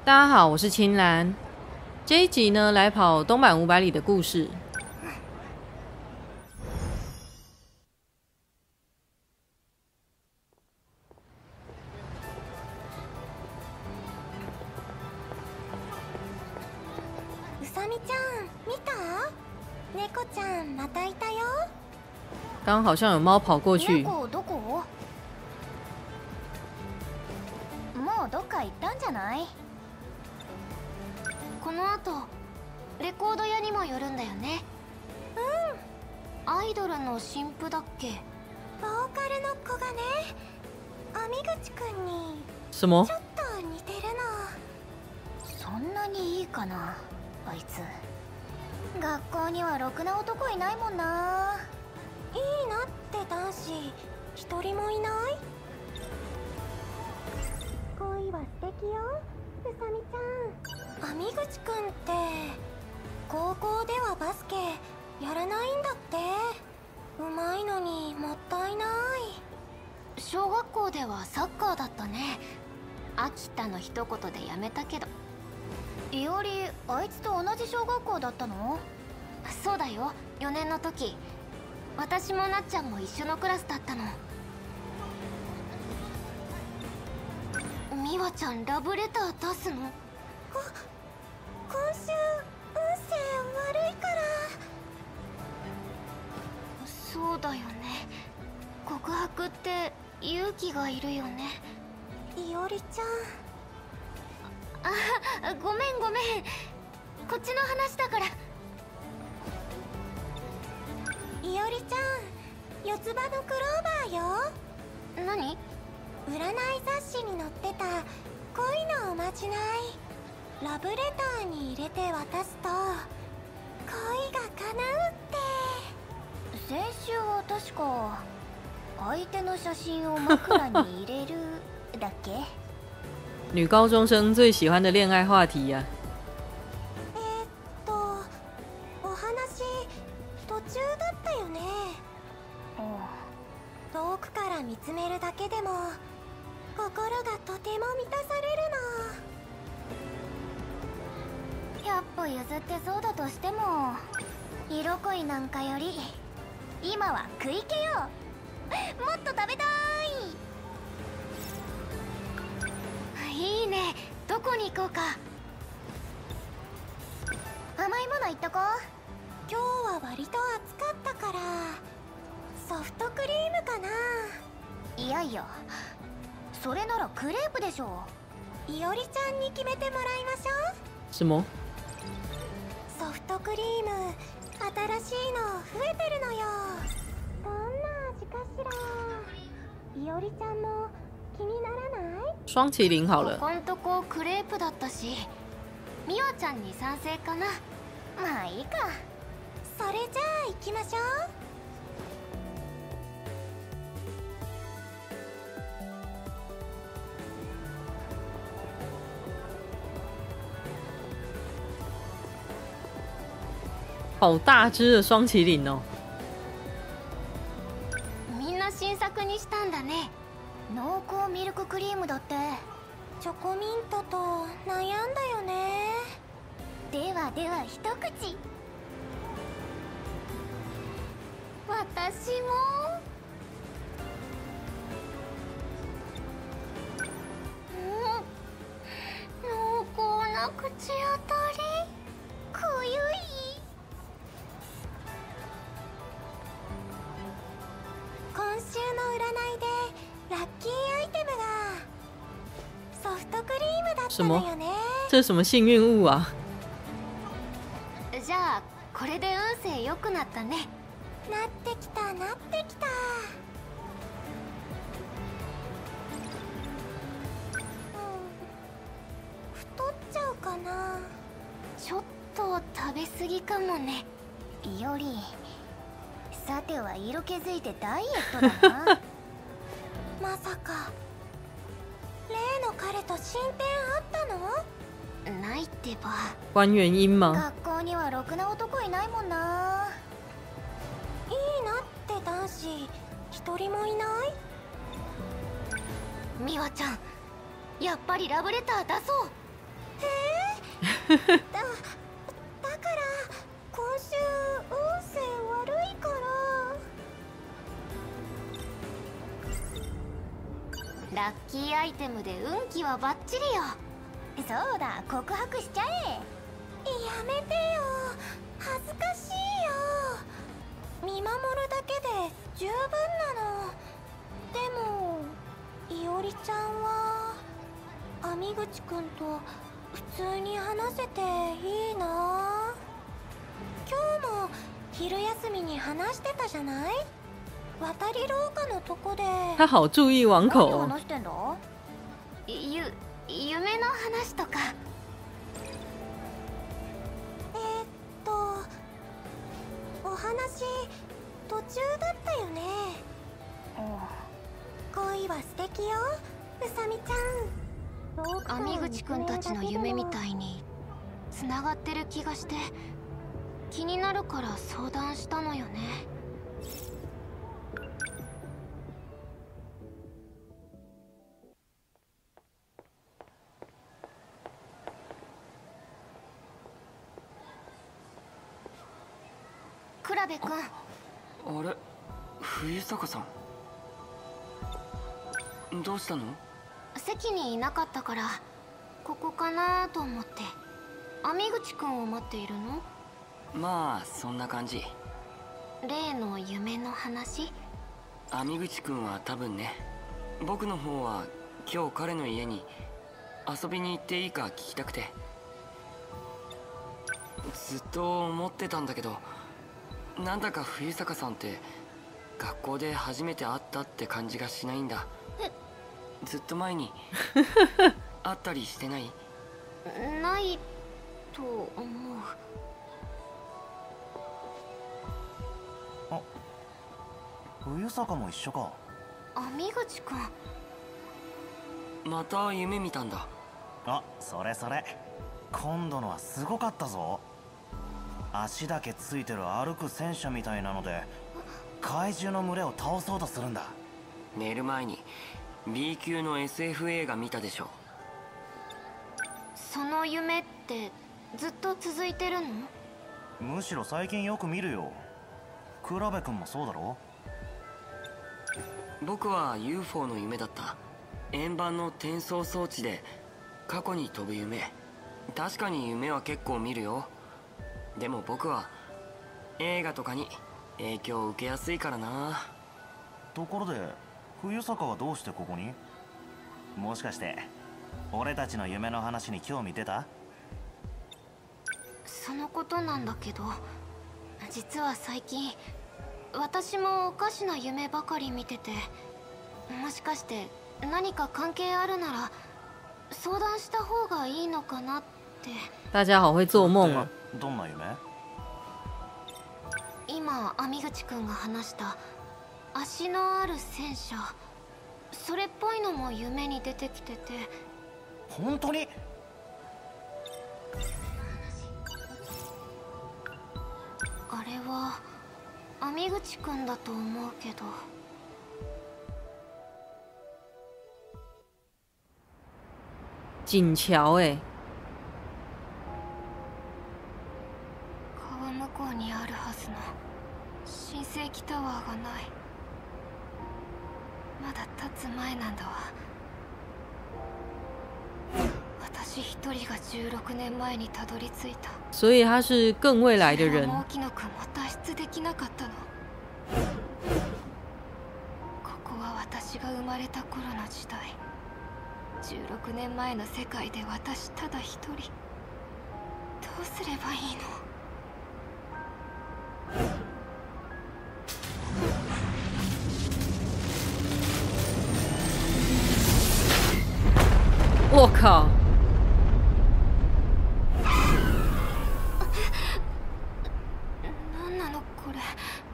大家好，我是青兰。这一集呢，来跑东版500里的故事。 うさみちゃん、見た？猫ちゃんまたいたよ。 刚刚好像有猫跑过去。 猫どこ？もうどっか行ったんじゃない？この後レコード屋にも寄るんだよね。アイドルの新婦だっけ？ボーカルの子がね、網口くんに什么？ ちょっと似てるの。そんなにいいかな、あいつ。学校にはろくな男いないもんな。いいなって男子一人もいない？恋は素敵よ、うさみちゃん。網口くんって高校ではバスケやらないんだって。うまいのにもったいない。小学校ではサッカーだったね。秋田の一言でやめたけど。いおり、あいつと同じ小学校だったの？そうだよ、4年の時。私もなっちゃんも一緒のクラスだったの。美和ちゃんラブレター出すの？今週運勢悪いから。そうだよね、告白って勇気がいるよね。いおりちゃん。ごめんこっちの話だから。いおりちゃん、四つ葉のクローバーよ。何？占い雑誌に載ってた恋のおまじない、ラブレターに入れて渡すと恋が叶うって。先週は確か相手の写真を枕に入れるだっけ？ 女高中生最喜欢的恋爱话题呀、 お話途中だったよね。遠くから見つめるだけでも心がとても満たされるの。100歩譲ってそうだとしても、色恋なんかより今は食い気よ。もっと食べたい。いいね、どこに行こうか。甘いもの行っとこう。今日は割と暑かったからソフトクリームかな。いやいや、それならクレープでしょ。いおりちゃんに決めてもらいましょう。 什么？ ソフトクリーム新しいの増えてるのよ。どんな味かしら。いおりちゃんも気にならない？ 双麒麟好了。 ここんとこクレープだったし、みおちゃんに賛成かな。まあいいか。それじゃあ行きましょう。 好大只的双麒麟哦！ みんな新作にしたんだね。濃厚ミルククリームだって。チョコミントと悩んだよね。では一口。私も。濃厚な口当たり。濃ゆい。今週の占いでラッキーアイテムがソフトクリームだったのよね。 这是什么幸运物啊？ じゃあこれで運勢良くなったね。なってきた。太っちゃうかな。ちょっと食べ過ぎかもね。いおり、さては色気づいてダイエットだな。まさか例の彼と進展あったの？ないってば。 关原因吗？ 学校にはろくな男いないもんな。いいなって男子一人もいない？みわちゃん、やっぱりラブレター出そう。え、 だから今週運勢悪いから。ラッキーアイテムで運気はバッチリよ。そうだ、告白しちゃえ。やめてよ、恥ずかしいよ。見守るだけで十分なの。でもいおりちゃんは網口くんと普通に話せていいな。今日も昼休みに話してたじゃない。渡り廊下のとこで。 他好注意网口何話してんだ？夢の話とか。お話途中だったよね。恋は素敵よ、うさみちゃん。網口くんたちの夢みたいにつながってる気がして気になるから相談したのよね。倉部くん。 あれ、冬坂さんどうしたの？ 席にいなかったからここかなと思って。網口くんを待っているの？ まあそんな感じ。 例の夢の話？ 網口くんは多分ね。僕の方は今日彼の家に遊びに行っていいか聞きたくて。ずっと思ってたんだけど、なんだか冬坂さんって学校で初めて会ったって感じがしないんだ。ずっと前に会ったりしてない？ ないと思う。 あ、冬坂も一緒か。 網口くん。 また夢見たんだ。 あ、それそれ。今度のはすごかったぞ。足だけついてる歩く戦車みたいなので怪獣の群れを倒そうとするんだ。 寝る前に B 級の SF 映画見たでしょ。 その夢ってずっと続いてるの？ むしろ最近よく見るよ。倉部君もそうだろ？ 僕は UFO の夢だった。円盤の転送装置で過去に飛ぶ夢。確かに夢は結構見るよ。でも僕は映画とかに影響を受けやすいからな。 ところで冬坂はどうしてここに？もしかして俺たちの夢の話に興味出た？ そのことなんだけど、実は最近私もおかしな夢ばかり見てて、もしかして何か関係あるなら相談した方がいいのかなって。 大家好会做梦哦。 どんな夢？ 今網口くんが話した足のある戦車、それっぽいのも夢に出てきてて。 本当に？ あれは網口くんだと思うけど。 锦桥哎。 川向こうにあるはずの新世紀タワーがない。まだ立つ前なんだわ。私一人が16年前にたどり着いた。 所以他是更未来的人。 沖野くんも脱出できなかったの。ここは私が生まれた頃の時代。16年前の世界で私ただ一人。どうすればいいの？ 我靠！ 何なのこれ。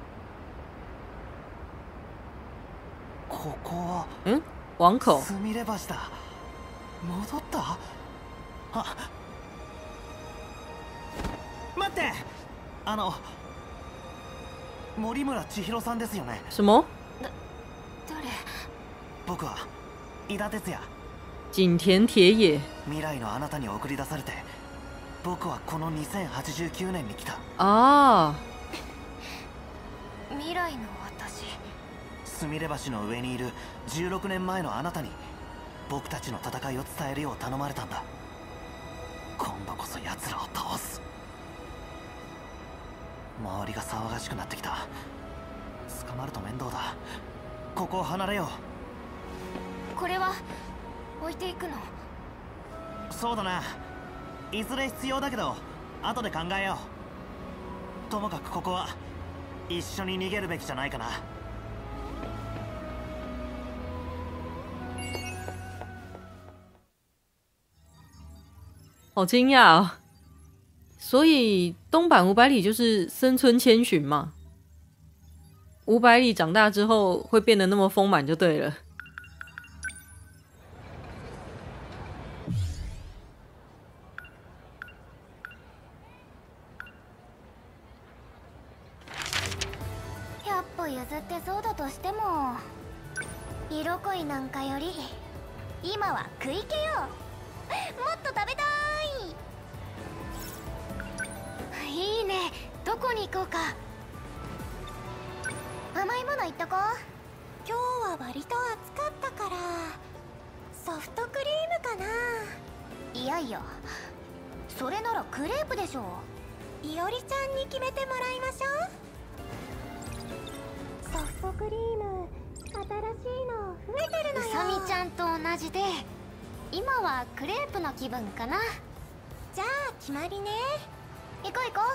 ここは网口。 すみれ橋だ。戻った？あ、待って。森村千尋さんですよね？ 什么？ 誰？ 僕は伊田哲也。 景田铁也。 未来のあなたに送り出されて僕はこの2089年に来た。 あ未来の私。 スミレ橋の上にいる16年前のあなたに僕たちの戦いを伝えるよう頼まれたんだ。今度こそ奴らを倒す。周りが騒がしくなってきた。捕まると面倒だ。ここを離れよう。これは置いていくの？ そうだな。いずれ必要だけど後で考えよう。ともかくここは一緒に逃げるべきじゃないかな。 好惊讶哦！所以东版500里就是生村千寻嘛？500里长大之后会变得那么丰满就对了。 100歩譲ってそうだとしても、色恋なんかより今は食い気よ。もっと食べたい。いいね。どこに行こうか。甘いものいっとこう。今日は割と暑かったからソフトクリームかな。いやいや、それならクレープでしょ。いおりちゃんに決めてもらいましょう。ソフトクリーム新しいの増えてるのよ。うさみちゃんと同じで今はクレープの気分かな。じゃあ決まりね。行こう行こ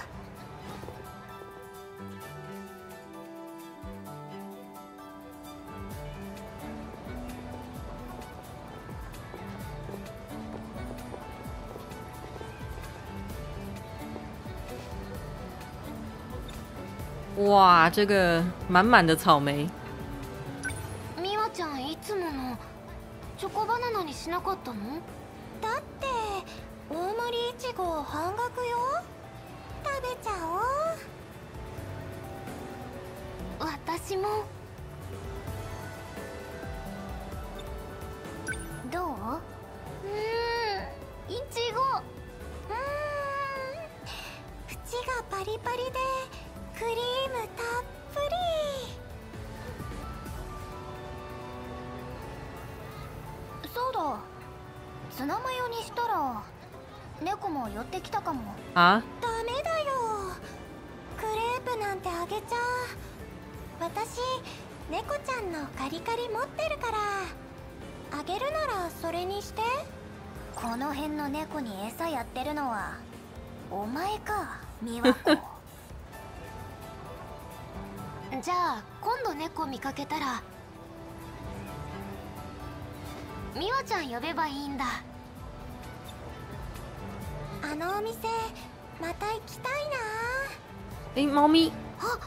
哇，这个满满的草莓。 みわちゃんいつものチョコバナナにしなかったの？だって大盛りいちご半額よ。食べちゃおう。私も。どう？いちご。縁がパリパリでクリームたっぷり。そうだ、ツナマヨにしたら猫も寄ってきたかも。 あ？ ダメだよ。クレープなんてあげちゃう。私猫ちゃんのカリカリ持ってるから、あげるならそれにして。この辺の猫に餌やってるのはお前か、美和子。じゃあ今度猫見かけたら美和ちゃん呼べばいいんだ。あのお店また行きたいな。 诶，猫咪。 あ、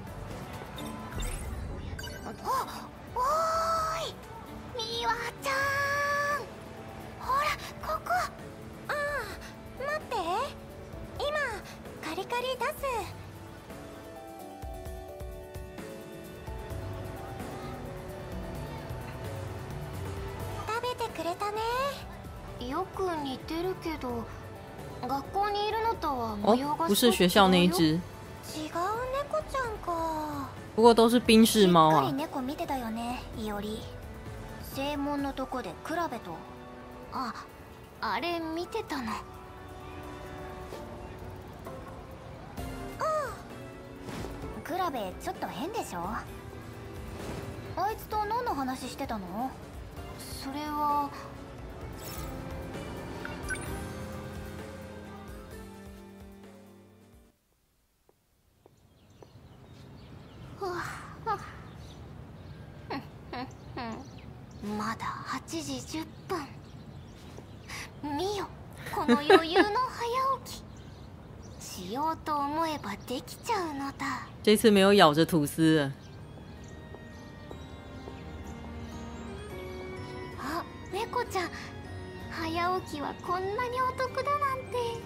おーい美和ちゃん、ほらここ。ああ、待って、今カリカリ出す。くれたね。よく似てるけど学校にいるのとは模様が不是学校那一只。 違う猫ちゃんか。 不过都是宾士猫しっか啊り猫見てたよね、いおり。正門のとこでクラベと。あれ見てたの。クラベちょっと変でしょ。あいつと何の話してたの？それはまだ8時10分。見よ、この余裕の早起き。しようと思えばできちゃうのだ。 这次没有咬着吐司了。 あ、猫ちゃん、早起きはこんなにお得だなんて。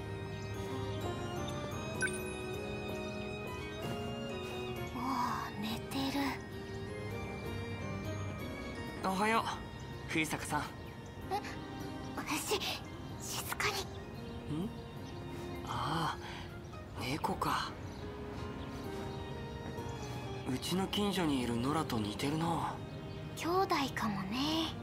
もう寝てる。 おはよう、冬坂さん。 静かに。 ああ、猫か。うちの近所にいるノラと似てるな。 兄弟かもね。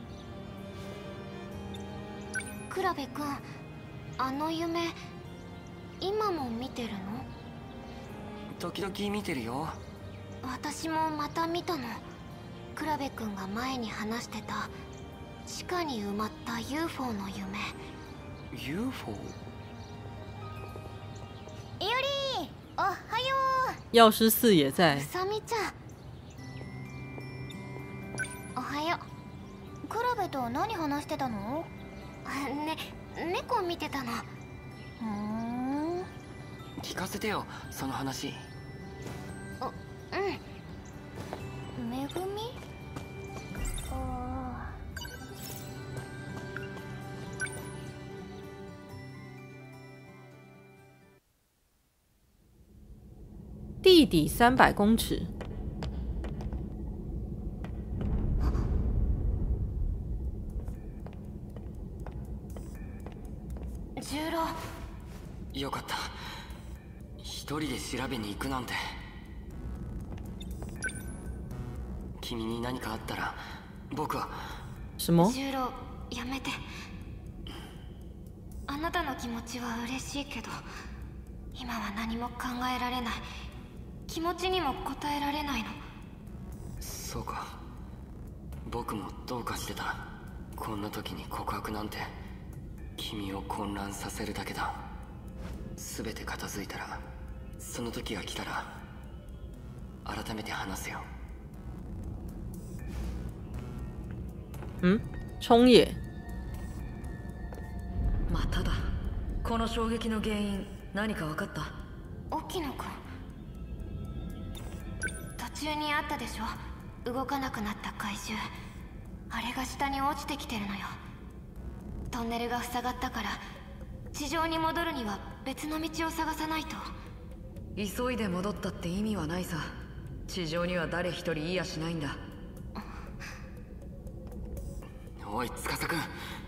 クラベくん、あの夢今も見てるの？ 時々見てるよ。 私もまた見たの。クラベくんが前に話してた地下に埋まった UFO の夢。 UFO？ イオリー、おはよ药师寺也う。 在う。さみちゃん、おはよう。クラベと何話してたの？猫見てたの。 聞かせてよ、その話。 めぐみ？ 地底300公尺。 重郎。 よかった。一人で調べに行くなんて。君に何かあったら僕は。 什么？ 重郎、やめて。あなたの気持ちは嬉しいけど、今は何も考えられない。気持ちにも応えられないの。 そうか。僕もどうかしてた。こんな時に告白なんて君を混乱させるだけだ。全て片付いたら、その時が来たら改めて話すよ。 冲野。 まただ。この衝撃の原因何か分かった？ 沖野くん、途中にあったでしょ、動かなくなった怪獣。あれが下に落ちてきてるのよ。トンネルが塞がったから、地上に戻るには別の道を探さないと。 急いで戻ったって意味はないさ。地上には誰一人いやしないんだ。 おい司くん、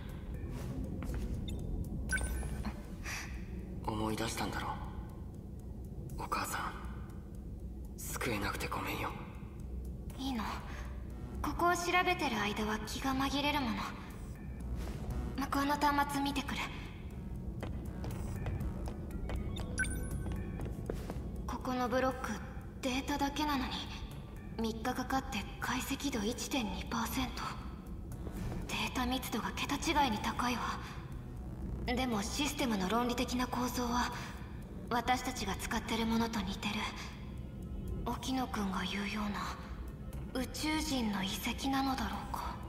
思い出したんだろ。お母さん救えなくてごめんよ。 いいの、ここを調べてる間は気が紛れるもの。向こうの端末見てくる。ここのブロックデータだけなのに3日かかって解析度 1.2%。 データ密度が桁違いに高いわ。でもシステムの論理的な構造は私たちが使ってるものと似てる。沖野くんが言うような宇宙人の遺跡なのだろうか。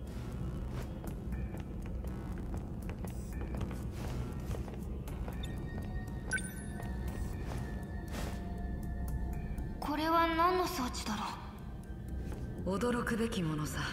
これは何の装置だろう。 驚くべきものさ。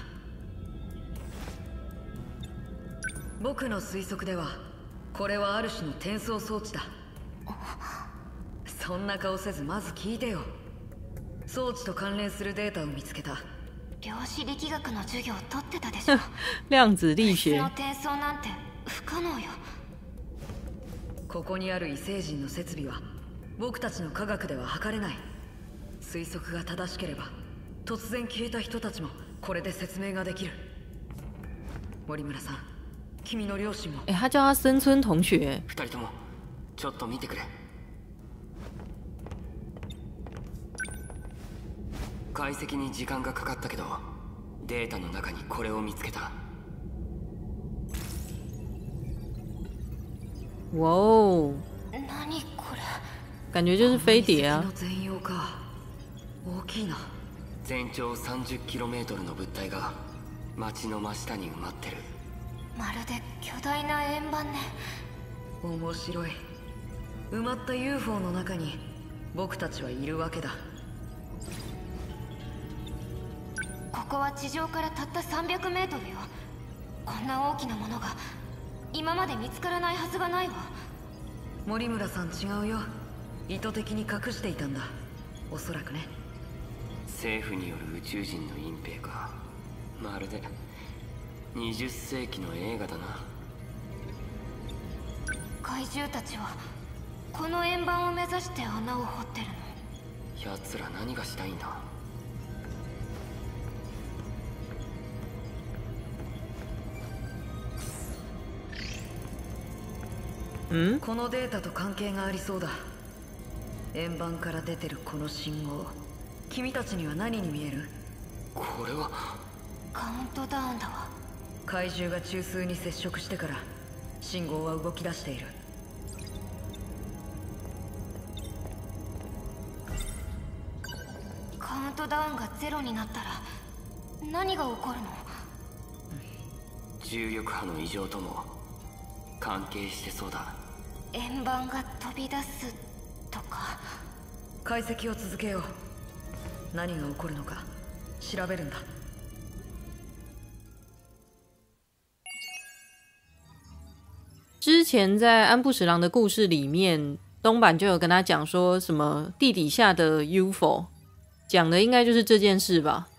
僕の推測ではこれはある種の転送装置だ。そんな顔せずまず聞いてよ。装置と関連するデータを見つけた。 量子力学の授業を取ってたでしょ。 量子力学。 その転送なんて不可能よ。 ここにある異星人の設備は僕たちの科学では測れない。推測が正しければ突然消えた人たちもこれで説明ができる。森村さん、君の両親も。 他叫他森村同学。 二人ともちょっと見てくれ。解析に時間がかかったけどデータの中にこれを見つけた。 哇哦， 何これ。 感觉就是飞碟啊。 全容か。大きいな。 全長 30km の物体が街の真下に埋まってる。 まるで巨大な円盤ね。 面白い。埋まった UFO の中に僕たちはいるわけだ。 ここは地上からたった 300m よ。こんな大きなものが今まで見つからないはずがないわ。 森村さん違うよ。意図的に隠していたんだ。おそらくね。 政府による宇宙人の隠蔽か。まるで20世紀の映画だな。 怪獣たちはこの円盤を目指して穴を掘ってるの。 奴ら何がしたいんだ。 このデータと関係がありそうだ。円盤から出てるこの信号、君たちには何に見える？ これはカウントダウンだわ。 怪獣が中枢に接触してから信号は動き出している。 カウントダウンがゼロになったら何が起こるの？ 重力波の異常とも関係してそうだ。 円盤が飛び出すとか。 解析を続けよう。何が起こるのか調べるんだ。 之前在安部十郎的故事里面，东坂就有跟他讲说什么地底下的 UFO， 讲的应该就是这件事吧。